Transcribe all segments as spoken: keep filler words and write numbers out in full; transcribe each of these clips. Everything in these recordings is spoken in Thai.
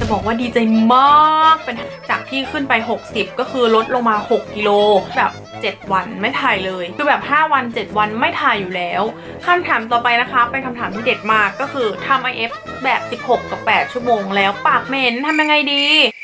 บอกว่าดีใจมากเป็นจากที่ขึ้นไปหกสิบก็คือลดลงมาหกกิโลแบบเจ็ดวันไม่ถ่ายเลยคือแบบห้าวันเจ็ดวันไม่ถ่ายอยู่แล้วคำถามต่อไปนะคะเป็นคำถามที่เด็ดมากก็คือทำ ไอ เอฟ แบบสิบหกกับแปดชั่วโมงแล้วปากเหม็นทำยังไงดี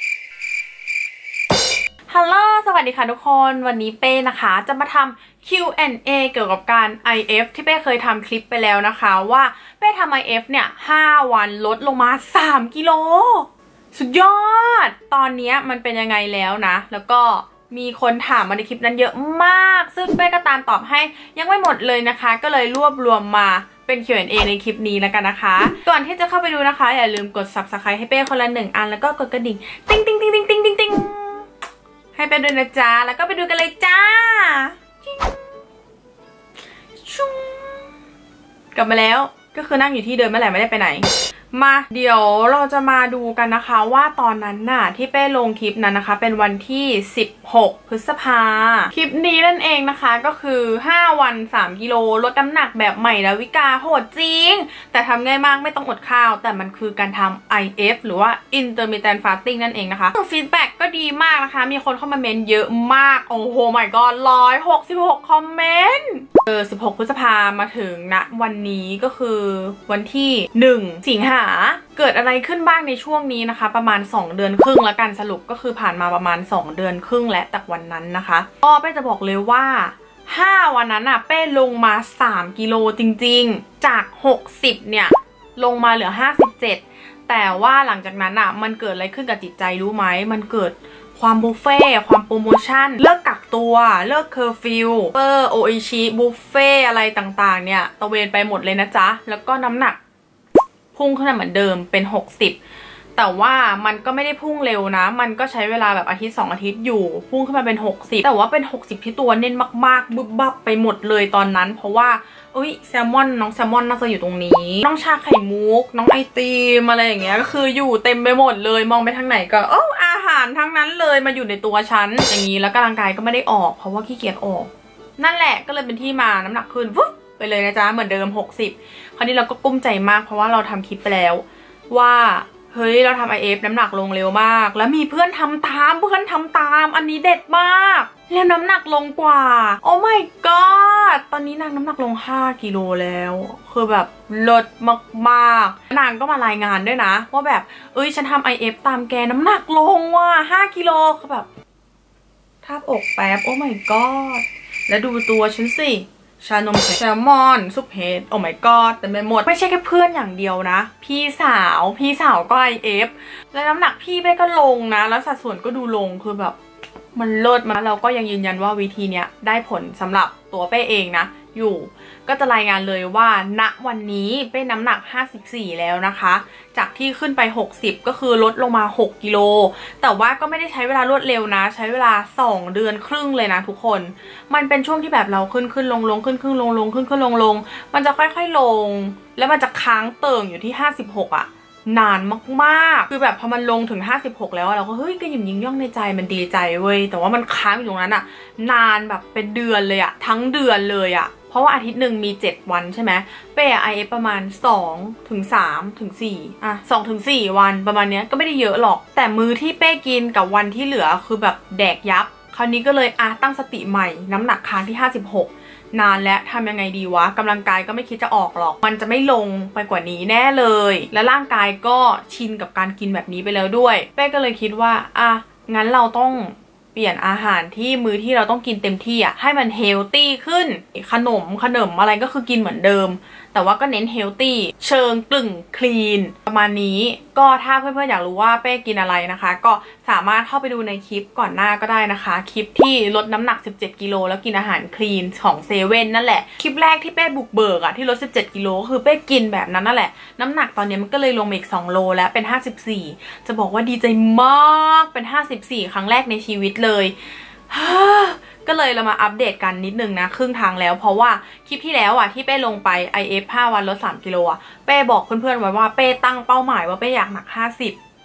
ฮัลโหลสวัสดีค่ะทุกคนวันนี้เป้นะคะจะมาทำ คิว แอนด์ เอ เกี่ยวกับการ ไอ เอฟ ที่เป้เคยทำคลิปไปแล้วนะคะว่าเป้ทำ ไอ เอฟ เนี่ยห้าวันลดลงมาสามกิโลสุดยอดตอนนี้มันเป็นยังไงแล้วนะแล้วก็มีคนถามมาในคลิปนั้นเยอะมากซึ่งเป้ก็ตามตอบให้ยังไม่หมดเลยนะคะก็เลยรวบรวมมาเป็น คิว แอนด์ เอ ในคลิปนี้แล้วกันนะคะก่อนที่จะเข้าไปดูนะคะอย่าลืมกด ซับสไครบ์ ให้เป้คนละหนึ่งอันแล้วก็กดกระดิ่งติ๊งติ๊งติ๊งติ๊งติ๊งติ๊งติ๊งให้ไปดูนะจ๊ะแล้วก็ไปดูกันเลยจ้ากลับมาแล้วก็คือนั่งอยู่ที่เดิมไม่แหละไม่ได้ไปไหนมาเดี๋ยวเราจะมาดูกันนะคะว่าตอนนั้นน่ะที่เป้ลงคลิปนั้นนะคะเป็นวันที่สิบหกพฤษภาคลิปนี้นั่นเองนะคะก็คือห้าวันสามกิโลลดน้ำหนักแบบใหม่ดาวิกาโหดจริงแต่ทำง่ายมากไม่ต้องอดข้าวแต่มันคือการทำ ไอ เอฟ หรือว่า intermittent fasting นั่นเองนะคะฟีดแบ็กก็ดีมากนะคะมีคนเข้ามาเมนเยอะมากโอ้โห my god หนึ่งร้อยหกสิบหกคอมเมนต์เออสิบหกพฤษภามาถึงณวันนี้ก็คือวันที่หนึ่งสิงหาเกิดอะไรขึ้นบ้างในช่วงนี้นะคะประมาณสองเดือนครึ่งแล้วกันสรุปก็คือผ่านมาประมาณสองเดือนครึ่งและจากวันนั้นนะคะก็เป้จะบอกเลยว่าห้าวันนั้นอะเป้ลงมาสามกิโลจริงๆจากหกสิบเนี่ยลงมาเหลือห้าสิบเจ็ดแต่ว่าหลังจากนั้นอะมันเกิดอะไรขึ้นกับจิตใจรู้ไหมมันเกิดความบุฟเฟ่ความโปรโมชั่นเลิกกักตัวเลิกเคอร์ฟิวเปอร์โออิชิบุฟเฟ่อะไรต่างๆเนี่ยตะเวนไปหมดเลยนะจ๊ะแล้วก็น้ำหนักพุ่งขึ้นมาเหมือนเดิมเป็นหกสิบแต่ว่ามันก็ไม่ได้พุ่งเร็วนะมันก็ใช้เวลาแบบอาทิตย์สองอาทิตย์อยู่พุ่งขึ้นมาเป็นหกสิบแต่ว่าเป็นหกสิบที่ตัวเน้นมากๆบึบบับไปหมดเลยตอนนั้นเพราะว่าเอ้ยแซลมอนน้องแซลมอนน่าจะอยู่ตรงนี้น้องชาไข่มุกน้องไอติมอะไรอย่างเงี้ยก็คืออยู่เต็มไปหมดเลยมองไปทางไหนก็โอ้อาหารทั้งนั้นเลยมาอยู่ในตัวฉันอย่างนี้แล้วกำลังกายก็ไม่ได้ออกเพราะว่าขี้เกียจออกนั่นแหละก็เลยเป็นที่มาน้ำหนักขึ้นวุ๊บไปเลยนะจ๊ะเหมือนเดิมหกสิบคราวนี้เราก็กุ้มใจมากเพราะว่าเราทำคลิปไปแล้วว่าเฮ้ยเราทำ ไอ เอฟ น้ำหนักลงเร็วมากแล้วมีเพื่อนทำตามเพื่อนทำตามอันนี้เด็ดมากแล้วน้ำหนักลงกว่าโอ้ my god ตอนนี้นางน้ำหนักลงห้ากิโลแล้วคือแบบลดมากๆนางก็มารายงานด้วยนะว่าแบบเอ้ยฉันทำ ไอ เอฟ ตามแกน้ำหนักลงว่ะห้ากิโลคือแบบทาบอกแป๊บโอ้ my god แล้วดูตัวฉันสิชานมแซลมอนซุปเฮดโอ้ my god แต่ไม่หมดไม่ใช่แค่เพื่อนอย่างเดียวนะพี่สาวพี่สาวก็ ไอ เอฟ แล้วน้ำหนักพี่เป้ก็ลงนะแล้วสัดส่วนก็ดูลงคือแบบมันเลิศมาเราก็ยังยืนยันว่าวิธีเนี้ยได้ผลสำหรับตัวเป้เองนะอยู่ก็จะรายงานเลยว่าณวันนี้เป้น้ำหนักห้าสิบสี่แล้วนะคะจากที่ขึ้นไปหกสิบก็คือลดลงมาหกกิโลแต่ว่าก็ไม่ได้ใช้เวลารวดเร็วนะใช้เวลาสองเดือนครึ่งเลยนะทุกคนมันเป็นช่วงที่แบบเราขึ้นขึ้นลงลงขึ้นขึ้นลงลงขึ้นขึ้นลงลงมันจะค่อยๆลงแล้วมันจะค้างเติ่งอยู่ที่ห้าสิบหกอ่ะนานมากๆคือแบบพอมันลงถึงห้าสิบหกแล้วเราก็เฮ้ยก็ยิ้มยิ้มย่องในใจมันดีใจเว้ยแต่ว่ามันค้างอยู่ตรงนั้นอ่ะนานแบบเป็นเดือนเลยอ่ะทั้งเดือนเลยอ่ะเพราะว่าอาทิตย์หนึ่งมีเจ็ดวันใช่ไหมเป้ ไอ เอฟ ประมาณสองถึงสามถึงสี่อ่ะสองถึงสี่วันประมาณเนี้ยก็ไม่ได้เยอะหรอกแต่มื้อที่เป้กินกับวันที่เหลือคือแบบแดกยับคราวนี้ก็เลยอ่ะตั้งสติใหม่น้ำหนักค้างที่ห้าสิบหกนานแล้วทำยังไงดีวะกำลังกายก็ไม่คิดจะออกหรอกมันจะไม่ลงไปกว่านี้แน่เลยและร่างกายก็ชินกับการกินแบบนี้ไปแล้วด้วยเป้ก็เลยคิดว่าอ่ะงั้นเราต้องเปลี่ยนอาหารที่มื้อที่เราต้องกินเต็มที่อ่ะให้มันเฮลตี้ขึ้นขนมขนมอะไรก็คือกินเหมือนเดิมแต่ว่าก็เน้นเฮลตี้เชิงกลึ่งคลีนประมาณนี้ก็ถ้าเพื่อนๆอยากรู้ว่าเป้กินอะไรนะคะก็สามารถเข้าไปดูในคลิปก่อนหน้าก็ได้นะคะคลิปที่ลดน้ำหนักสิบเจ็ดกิโลแล้วกินอาหารคลีนของเซเว่นนั่นแหละคลิปแรกที่เป้บุกเบิกอะที่ลดสิบเจ็ดกิโลคือเป้กินแบบนั้นนั่นแหละน้ำหนักตอนนี้มันก็เลยลงมาอีกสองโลแล้วเป็นห้าสิบสี่จะบอกว่าดีใจมากเป็นห้าสิบสี่ครั้งแรกในชีวิตเลยก็เลยเรามาอัปเดตกันนิดนึงนะครึ่งทางแล้วเพราะว่าคลิปที่แล้วอ่ะที่เป้ลงไป ไอ เอฟ ห้าวันลดสามกิโลอ่ะเป้บอกเพื่อนๆไว้ว่าเป้ตั้งเป้าหมายว่าเป้อยากหนักห้าสิบ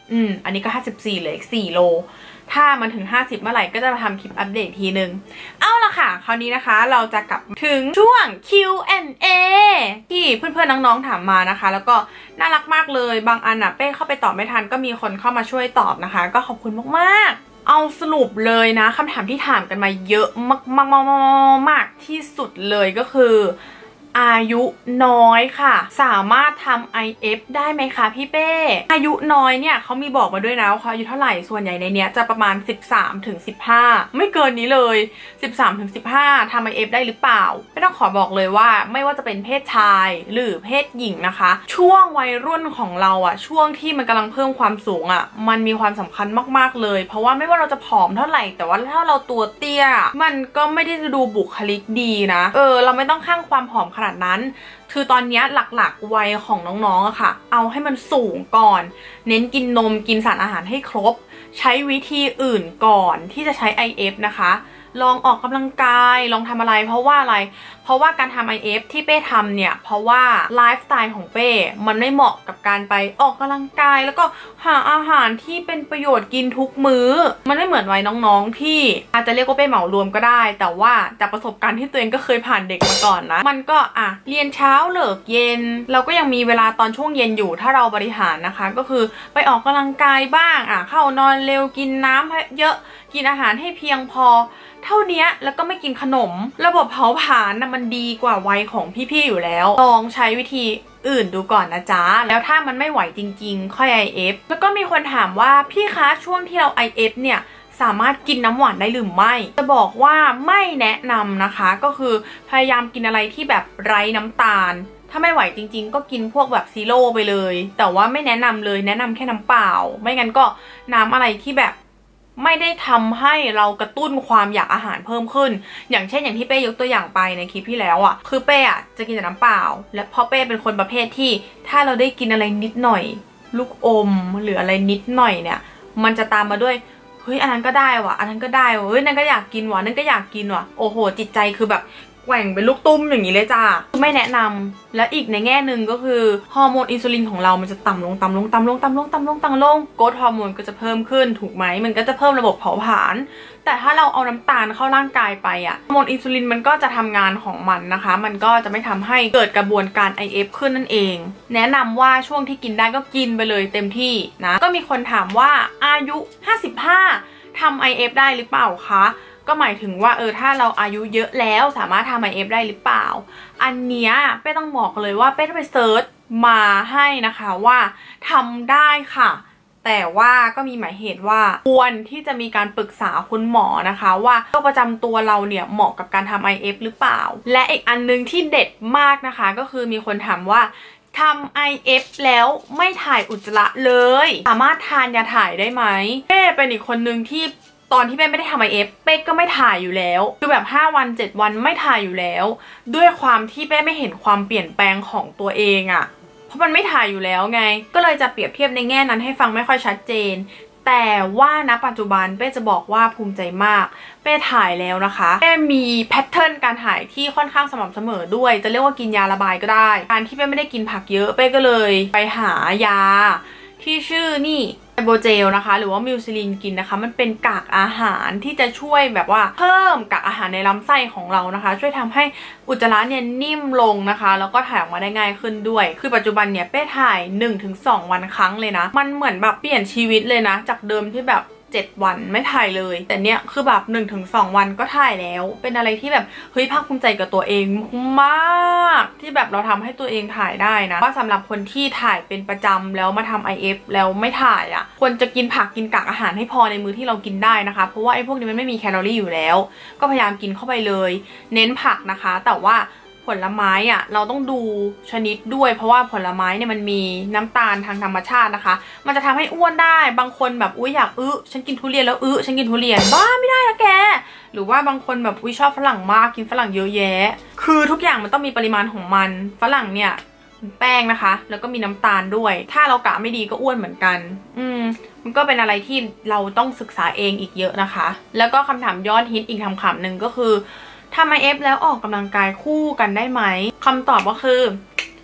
อืมอันนี้ก็ห้าสิบสี่เหลืออีกสี่โลถ้ามันถึงห้าสิบเมื่อไหร่ก็จะมาทำคลิปอัปเดตทีนึงเอาล่ะค่ะคราวนี้นะคะเราจะกลับถึงช่วง คิว แอนด์ เอ ที่เพื่อนๆน้องๆถามมานะคะแล้วก็น่ารักมากเลยบางอันอ่ะเป้เข้าไปตอบไม่ทันก็มีคนเข้ามาช่วยตอบนะคะก็ขอบคุณมากๆเอาสรุปเลยนะคำถามที่ถามกันมาเยอะมากๆๆๆที่สุดเลยก็คืออายุน้อยค่ะสามารถทำ ไอ เอฟ ได้ไหมคะพี่เป้อายุน้อยเนี่ยเขามีบอกมาด้วยนะว่าเขาอายุเท่าไหร่ส่วนใหญ่ในเนี้ยจะประมาณ สิบสามถึงสิบห้า ไม่เกินนี้เลย สิบสามถึงสิบห้า ทำ ไอ เอฟ ได้หรือเปล่าไม่ต้องขอบอกเลยว่าไม่ว่าจะเป็นเพศชายหรือเพศหญิงนะคะช่วงวัยรุ่นของเราอะช่วงที่มันกำลังเพิ่มความสูงอะมันมีความสำคัญมากๆเลยเพราะว่าไม่ว่าเราจะผอมเท่าไหร่แต่ว่าถ้าเราตัวเตี้ยมันก็ไม่ได้ดูบุคลิกดีนะเออเราไม่ต้องข้างความผอมขนาดนั้นคือตอนนี้หลักๆวัยของน้องๆอะค่ะเอาให้มันสูงก่อนเน้นกินนมกินสารอาหารให้ครบใช้วิธีอื่นก่อนที่จะใช้ ไอ เอฟ นะคะลองออกกำลังกายลองทำอะไรเพราะว่าอะไรเพราะว่าการทำ ไอ เอฟ ที่เป้ทำเนี่ยเพราะว่าไลฟ์สไตล์ของเป้มันไม่เหมาะกับการไปออกกำลังกายแล้วก็หาอาหารที่เป็นประโยชน์กินทุกมื้อมันไม่เหมือนวัยน้องๆที่อาจจะเรียกว่าเป้เหมารวมก็ได้แต่ว่าจากประสบการณ์ที่ตัวเองก็เคยผ่านเด็กมาก่อนนะมันก็อ่ะเรียนเช้าเลิกเย็นเราก็ยังมีเวลาตอนช่วงเย็นอยู่ถ้าเราบริหารนะคะก็คือไปออกกำลังกายบ้างอ่ะเข้านอนเร็วกินน้ำเยอะกินอาหารให้เพียงพอเท่านี้แล้วก็ไม่กินขนมระบบเผาผลาญนะมันดีกว่าวัยของพี่ๆอยู่แล้วลองใช้วิธีอื่นดูก่อนนะจ๊ะแล้วถ้ามันไม่ไหวจริงๆค่อย ไอ เอฟ แล้วก็มีคนถามว่าพี่คะช่วงที่เรา ไอ เอฟ เนี่ยสามารถกินน้ำหวานได้หรือไม่จะบอกว่าไม่แนะนำนะคะก็คือพยายามกินอะไรที่แบบไร้น้ำตาลถ้าไม่ไหวจริงๆก็กินพวกแบบซีโร่ไปเลยแต่ว่าไม่แนะนำเลยแนะนำแค่น้ำเปล่าไม่งั้นก็น้ำอะไรที่แบบไม่ได้ทำให้เรากระตุ้นความอยากอาหารเพิ่มขึ้นอย่างเช่นอย่างที่เป้ยกตัวอย่างไปในคลิปที่แล้วอ่ะคือเป้อ่ะจะกินแต่น้ำเปล่าและเพราะเป้เป็นคนประเภทที่ถ้าเราได้กินอะไรนิดหน่อยลูกอมหรืออะไรนิดหน่อยเนี่ยมันจะตามมาด้วยเฮ้ยอันนั้นก็ได้ว่ะอันนั้นก็ได้ว่ะเฮ้ยนั่นก็อยากกินว่ะนั่นก็อยากกินว่ะโอ้โหจิตใจคือแบบแกว่งเป็นลูกตุ้มอย่างนี้เลยจ้าไม่แนะนำและอีกในแง่หนึ่งก็คือฮอร์โมนอินซูลินของเรามันจะต่ำลงต่ำลงต่ำลงต่ำลงต่ำลงต่ำลงโกรทฮอร์โมนก็จะเพิ่มขึ้นถูกไหมมันก็จะเพิ่มระบบเผาผลาญแต่ถ้าเราเอาน้ำตาลเข้าร่างกายไปอะฮอร์โมนอินซูลินมันก็จะทำงานของมันนะคะมันก็จะไม่ทำให้เกิดกระบวนการ ไอ เอฟ ขึ้นนั่นเองแนะนำว่าช่วงที่กินได้ก็กินไปเลยเต็มที่นะก็มีคนถามว่าอายุห้าสิบห้าทำ ไอ เอฟ ได้หรือเปล่าคะก็หมายถึงว่าเออถ้าเราอายุเยอะแล้วสามารถทำ ไอ เอฟ ได้หรือเปล่าอันเนี้ยเป้ต้องบอกเลยว่าเป้ต้องไปเซิร์ชมาให้นะคะว่าทำได้ค่ะแต่ว่าก็มีหมายเหตุว่าควรที่จะมีการปรึกษาคุณหมอนะคะว่าโรคประจำตัวเราเนี่ยเหมาะกับการทำ ไอ เอฟ หรือเปล่าและอีกอันนึงที่เด็ดมากนะคะก็คือมีคนถามว่าทำ ไอ เอฟ แล้วไม่ถ่ายอุจจาระเลยสามารถทานยาถ่ายได้ไหมเป้เป็นอีกคนนึงที่ตอนที่เป้ไม่ได้ทำ ไอ เอฟ เป้ก็ไม่ถ่ายอยู่แล้วคือแบบห้าวันเจ็ดวันไม่ถ่ายอยู่แล้วด้วยความที่เป้ไม่เห็นความเปลี่ยนแปลงของตัวเองอะเพราะมันไม่ถ่ายอยู่แล้วไงก็เลยจะเปรียบเทียบในแง่นั้นให้ฟังไม่ค่อยชัดเจนแต่ว่าณปัจจุบันเป้จะบอกว่าภูมิใจมากเป้ถ่ายแล้วนะคะเป้มีแพทเทิร์นการถ่ายที่ค่อนข้างสม่ำเสมอด้วยจะเรียกว่ากินยาระบายก็ได้การที่เป้ไม่ได้กินผักเยอะเป้ก็เลยไปหายาที่ชื่อนี่ไอโบเจลนะคะหรือว่ามิวซิลินกินนะคะมันเป็นกากอาหารที่จะช่วยแบบว่าเพิ่มกากอาหารในลำไส้ของเรานะคะช่วยทำให้อุจจาระเนี่ยนิ่มลงนะคะแล้วก็ถ่ายออกมาได้ง่ายขึ้นด้วยคือปัจจุบันเนี่ยเป้ถ่าย หนึ่งถึงสอง วันครั้งเลยนะมันเหมือนแบบเปลี่ยนชีวิตเลยนะจากเดิมที่แบบเจ็ดวันไม่ถ่ายเลยแต่เนี้ยคือแบบ หนึ่งถึงสอง วันก็ถ่ายแล้วเป็นอะไรที่แบบเฮ้ยภาคภูมิใจกับตัวเองมากที่แบบเราทำให้ตัวเองถ่ายได้นะว่าสำหรับคนที่ถ่ายเป็นประจำแล้วมาทำ ไอ เอฟ แล้วไม่ถ่ายอ่ะควรจะกินผักกินกากอาหารให้พอในมื้อที่เรากินได้นะคะเพราะว่าไอ้พวกนี้มันไม่มีแคลอรี่อยู่แล้วก็พยายามกินเข้าไปเลยเน้นผักนะคะแต่ว่าผลไม้อ่ะเราต้องดูชนิดด้วยเพราะว่าผลไม้เนี่ยมันมีน้ำตาลทางธรรมชาตินะคะมันจะทำให้อ้วนได้บางคนแบบอุ้ยอยากอื้อฉันกินทุเรียนแล้วอื้อฉันกินทุเรียนบ้าไม่ได้นะแกหรือว่าบางคนแบบอุ้ยชอบฝรั่งมากกินฝรั่งเยอะแยะคือทุกอย่างมันต้องมีปริมาณของมันฝรั่งเนี่ยแป้งนะคะแล้วก็มีน้ำตาลด้วยถ้าเรากะไม่ดีก็อ้วนเหมือนกันอืมมันก็เป็นอะไรที่เราต้องศึกษาเองอีกเยอะนะคะแล้วก็คำถามยอดฮิตอีกคำถามหนึ่งก็คือทำ ไอ เอฟ แล้วออกกำลังกายคู่กันได้ไหมคำตอบก็คือ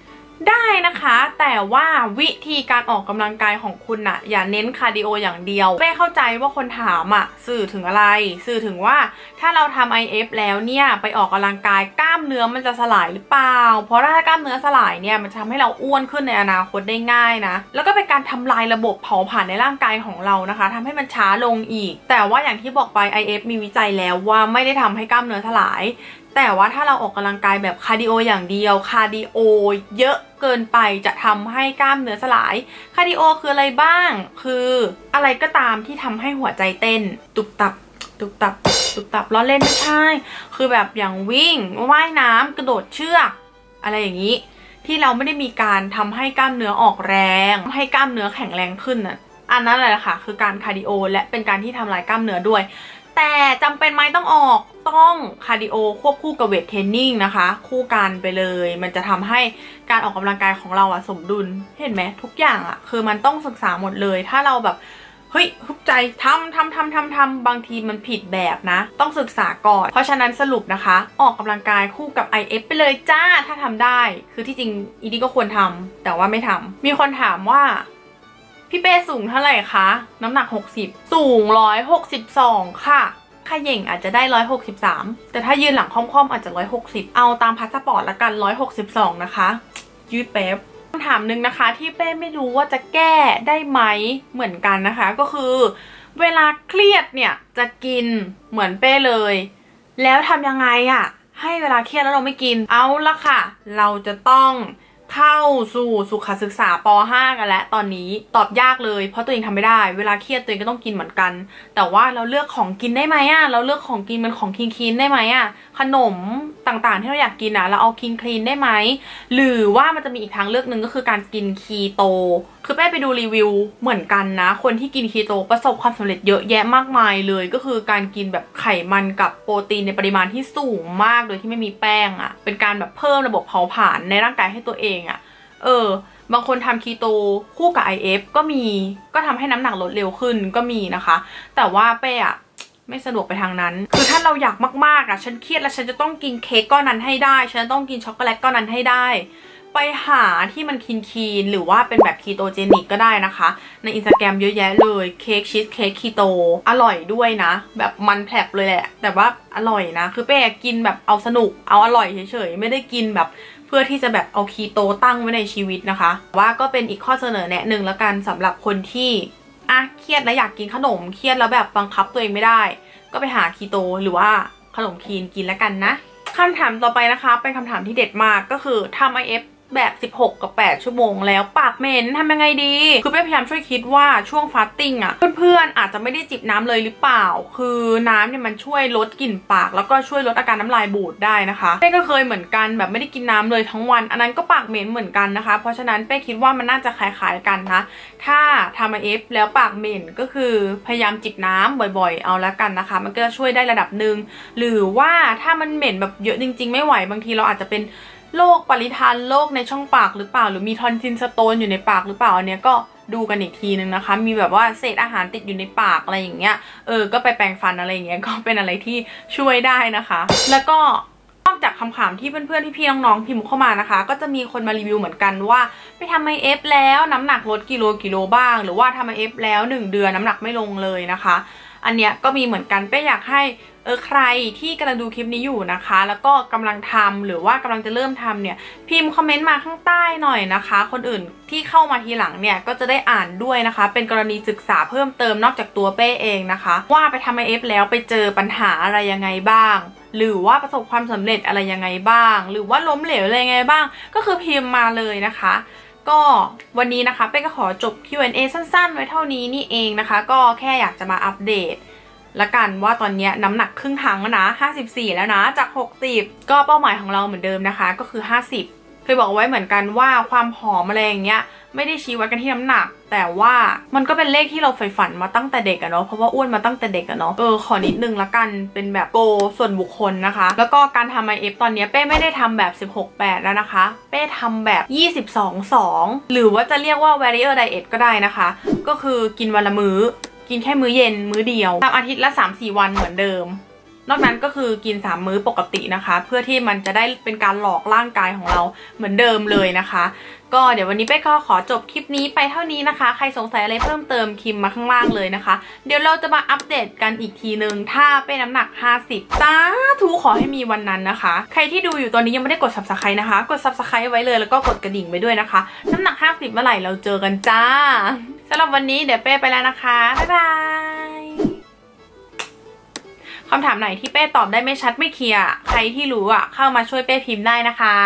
ได้นะคะแต่ว่าวิธีการออกกำลังกายของคุณน่ะอย่าเน้นคาร์ดิโออย่างเดียวแม่เข้าใจว่าคนถามอ่ะสื่อถึงอะไรสื่อถึงว่าถ้าเราทำ ไอ เอฟ แล้วเนี่ยไปออกกำลังกายกล้ามเนื้อมันจะสลายหรือเปล่าเพราะถ้ากล้ามเนื้อสลายเนี่ยมันจะทำให้เราอ้วนขึ้นในอนาคตได้ง่ายนะแล้วก็เป็นการทำลายระบบเผาผลาญในร่างกายของเรานะคะทำให้มันช้าลงอีกแต่ว่าอย่างที่บอกไป ไอ เอฟ มีวิจัยแล้วว่าไม่ได้ทำให้กล้ามเนื้อสลายแต่ว่าถ้าเราออกกำลังกายแบบคาร์ดิโออย่างเดียวคาร์ดิโอเยอะเกินไปจะทำให้กล้ามเนื้อสลายคาร์ดิโอคืออะไรบ้างคืออะไรก็ตามที่ทำให้หัวใจเต้นตุบตับตุบตับตุบตับล้อเล่นไม่ใช่คือแบบอย่างวิ่งว่ายน้ำกระโดดเชือกอะไรอย่างนี้ที่เราไม่ได้มีการทำให้กล้ามเนื้อออกแรงให้กล้ามเนื้อแข็งแรงขึ้นน่ะอันนั้นแหละค่ะคือการคาร์ดิโอและเป็นการที่ทำลายกล้ามเนื้อด้วยแต่จำเป็นไหมต้องออกต้องคาร์ดิโอควบคู่กับเวทเทรนนิ่งนะคะคู่กันไปเลยมันจะทำให้การออกกำลังกายของเราอะสมดุลเห็นไหมทุกอย่างอะคือมันต้องศึกษาหมดเลยถ้าเราแบบเฮ้ยฮึบใจทำทำทำทำทำบางทีมันผิดแบบนะต้องศึกษาก่อนเพราะฉะนั้นสรุปนะคะออกกำลังกายคู่กับ ไอ เอฟ ไปเลยจ้าถ้าทำได้คือที่จริงอีนี่ก็ควรทำแต่ว่าไม่ทำมีคนถามว่าพี่เป้สูงเท่าไหร่คะน้ำหนักหกสิบสูงหนึ่งร้อยหกสิบสองค่ะขย่งอาจจะได้หนึ่งร้อยหกสิบสามแต่ถ้ายืนหลังค่อมๆอาจจะหนึ่งร้อยหกสิบเอาตามพาสปอร์ตละกันหนึ่งร้อยหกสิบสองนะคะยืดเป๊บคำถามหนึ่งนะคะที่เป้ไม่รู้ว่าจะแก้ได้ไหมเหมือนกันนะคะก็คือเวลาเครียดเนี่ยจะกินเหมือนเป้เลยแล้วทำยังไงอะให้เวลาเครียดแล้วเราไม่กินเอาละค่ะเราจะต้องเข้าสู่สุขศึกษาป ห้า กันแล้วตอนนี้ตอบยากเลยเพราะตัวเองทำไม่ได้เวลาเครียดตัวเองก็ต้องกินเหมือนกันแต่ว่าเราเลือกของกินได้ไหมอ่ะเราเลือกของกินเป็นของคลีนคลีนได้ไหมอ่ะขนมต่างๆที่เราอยากกินอ่ะเราเอาคลีนคลีนได้ไหมหรือว่ามันจะมีอีกทางเลือกหนึ่งก็คือการกินคีโตคือแม่ไปดูรีวิวเหมือนกันนะคนที่กินคีโตประสบความสำเร็จเยอะแยะมากมายเลยก็คือการกินแบบไขมันกับโปรตีนในปริมาณที่สูงมากโดยที่ไม่มีแป้งอ่ะเป็นการแบบเพิ่มระบบเผาผลาญในร่างกายให้ตัวเองอ่ะเออบางคนทำคีโตคู่กับ ไอ เอฟ ก็มีก็ทำให้น้ำหนักลดเร็วขึ้นก็มีนะคะแต่ว่าเป้อะไม่สะดวกไปทางนั้นคือถ้าเราอยากมากๆอ่ะฉันเครียดแล้วฉันจะต้องกินเค้กก้อนนั้นให้ได้ฉันต้องกินช็อกโกแลตก้อนนั้นให้ได้ไปหาที่มันคีนคีนหรือว่าเป็นแบบคีโตเจนิกก็ได้นะคะในอินสตาแกรมเยอะแยะเลยเค้กชีสเค้กคีโตอร่อยด้วยนะแบบมันแผลบเลยแหละแต่ว่าอร่อยนะคือเป้กินแบบเอาสนุกเอาอร่อยเฉยๆไม่ได้กินแบบเพื่อที่จะแบบเอาคีโตตั้งไว้ในชีวิตนะคะว่าก็เป็นอีกข้อเสนอแนะหนึ่งแล้วกันสำหรับคนที่อ่ะเครียดแล้วอยากกินขนมเครียดแล้วแบบบังคับตัวเองไม่ได้ก็ไปหาคีโตหรือว่าขนมคีนกินแล้วกันนะคำถามต่อไปนะคะเป็นคำถามที่เด็ดมากก็คือทำ ไอ เอฟ แบบสิบหกกับแปดชั่วโมงแล้วปากเหม็นทำยังไงดีคือเป้พยายามช่วยคิดว่าช่วงฟาสติ้งอ่ะเพื่อนๆอาจจะไม่ได้จิบน้ำเลยหรือเปล่าคือน้ำเนี่ยมันช่วยลดกลิ่นปากแล้วก็ช่วยลดอาการน้ำลายบูดได้นะคะเป้ก็เคยเหมือนกันแบบไม่ได้กินน้ำเลยทั้งวันอันนั้นก็ปากเหม็นเหมือนกันนะคะเพราะฉะนั้นเป้คิดว่ามันน่าจะคล้ายๆกันนะถ้าทำ ไอ เอฟ แล้วปากเหม็นก็คือพยายามจิบน้ำบ่อยๆเอาแล้วกันนะคะมันก็จะช่วยได้ระดับหนึ่งหรือว่าถ้ามันเหม็นแบบเยอะจริงๆไม่ไหวบางทีเราอาจจะเป็นโรคปริทันโรคในช่องปากหรือเปล่าหรือมีทอนซิลสโตนอยู่ในปากหรือเปล่าอันเนี้ยก็ดูกันอีกทีนึงนะคะมีแบบว่าเศษอาหารติดอยู่ในปากอะไรอย่างเงี้ยเออก็ไปแปรงฟันอะไรอย่างเงี้ยก็เป็นอะไรที่ช่วยได้นะคะแล้วก็นอกจากคำถามที่เพื่อนๆพี่ๆน้องๆพิมพ์เข้ามานะคะก็จะมีคนมารีวิวเหมือนกันว่าไปทำ ไอ เอฟ แล้วน้ำหนักลดกิโลกิโลบ้างหรือว่าทำ ไอ เอฟ แล้วหนึ่งเดือนน้ำหนักไม่ลงเลยนะคะอันเนี้ยก็มีเหมือนกันเป้อยากให้เออใครที่กำลังดูคลิปนี้อยู่นะคะแล้วก็กำลังทำหรือว่ากำลังจะเริ่มทำเนี่ยพิมพ์คอมเมนต์มาข้างใต้หน่อยนะคะคนอื่นที่เข้ามาทีหลังเนี่ยก็จะได้อ่านด้วยนะคะเป็นกรณีศึกษาเพิ่มเติมนอกจากตัวเป้เองนะคะว่าไปทำ ไอ เอฟ แล้วไปเจอปัญหาอะไรยังไงบ้างหรือว่าประสบความสำเร็จอะไรยังไงบ้างหรือว่าล้มเหลวอะไรยังไงบ้างก็คือพิมพ์มาเลยนะคะก็วันนี้นะคะเป้ก็ขอจบ คิว แอนด์ เอ สั้นๆไว้เท่านี้นี่เองนะคะก็แค่อยากจะมาอัปเดตละกันว่าตอนนี้น้ำหนักครึ่งทางแล้วนะห้าสิบสี่แล้วนะจากหกสิบก็เป้าหมายของเราเหมือนเดิมนะคะก็คือห้าสิบเคยบอกไว้เหมือนกันว่าความผอมอะไรอย่างเงี้ยไม่ได้ชี้วัดกันที่น้ำหนักแต่ว่ามันก็เป็นเลขที่เราใฝ่ฝันมาตั้งแต่เด็กอะเนาะเพราะว่าอ้วนมาตั้งแต่เด็กอะเนาะเออขอนิดนึงละกันเป็นแบบโกส่วนบุคคลนะคะแล้วก็การทำ ไอ เอฟ ตอนนี้เป้ไม่ได้ทำแบบสิบหก แปดแล้วนะคะเป้ทำแบบยี่สิบสอง สองหรือว่าจะเรียกว่า warrior diet ก็ได้นะคะก็คือกินวันละมื้อกินแค่มื้อเย็นมื้อเดียวทำอาทิตย์ละ สามถึงสี่ วันเหมือนเดิมนอกนั้นก็คือกินสามมื้อปกตินะคะเพื่อที่มันจะได้เป็นการหลอกร่างกายของเราเหมือนเดิมเลยนะคะก็เดี๋ยววันนี้เป้ก็ขอจบคลิปนี้ไปเท่านี้นะคะใครสงสัยอะไรเพิ่มเติมคิมมาข้างล่างเลยนะคะเดี๋ยวเราจะมาอัปเดตกันอีกทีนึงถ้าเป็นน้ำหนักห้าสิบสาธุขอให้มีวันนั้นนะคะใครที่ดูอยู่ตอนนี้ยังไม่ได้กด ซับสไครบ์ นะคะกด ซับสไครบ์ ไว้เลยแล้วก็กดกระดิ่งไปด้วยนะคะน้ำหนักห้าสิบเมื่อไหร่เราเจอกันจ้าสำหรับวันนี้เดี๋ยวเป้ไปแล้วนะคะบ๊ายบายคำถามไหนที่เป้ตอบได้ไม่ชัดไม่เคลียร์ใครที่รู้อ่ะเข้ามาช่วยเป้พิมพ์ได้นะคะ